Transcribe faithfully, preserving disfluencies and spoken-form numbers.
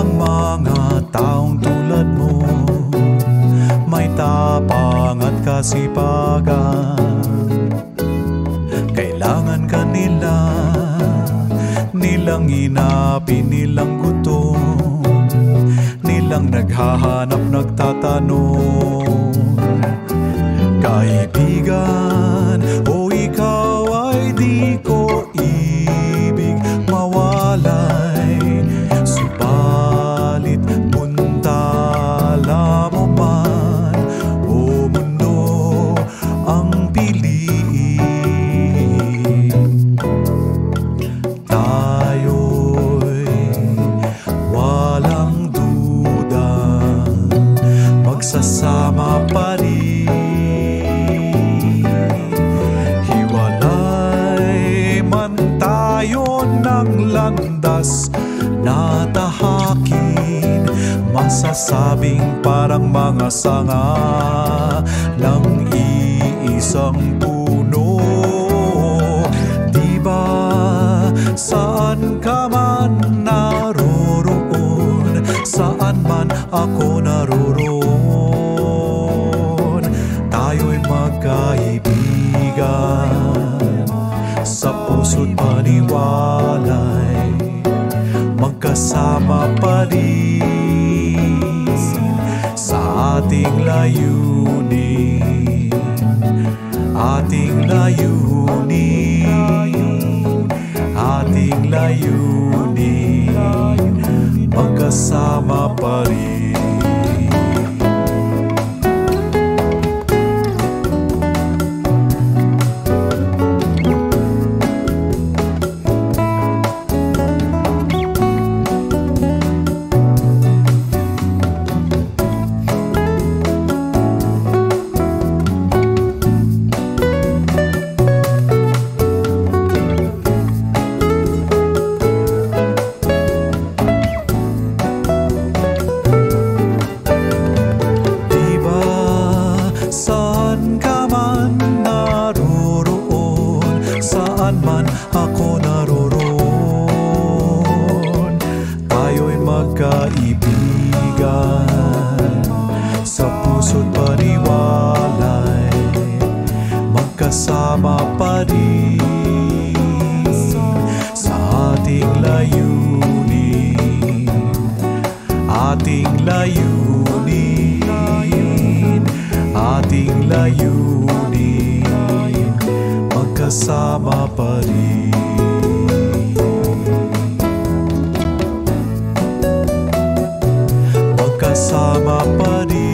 ang mga taong tulad mo, may tapang at kasipagan. Kailangan ka nila, nilang inapin, nilang gutom, nilang naghahanap, nagtatanong. Kaibigan, o ikaw ay di ko ibig mawalay, subalit buntala mo man, o mundo ang piliin. Tayo'y walang duda, magsasama pa rin. Ng landas na tahakin, masasabing parang mga sanga ng iisang puno. Diba saan ka man naroroon, saan man ako naroroon, tayo'y magkaibigan sa puso't paniwalay, magkasama pa rin sa ating layunin, ating layunin, ating layunin, magkasama pa rin. Saan man ako naroroon, tayo'y magkaibigan sa puso't paniwalay, magkasama pa rin sa ating layunin, ating layunin, ating layunin, magkasama pa rin. Magkasama pa rin.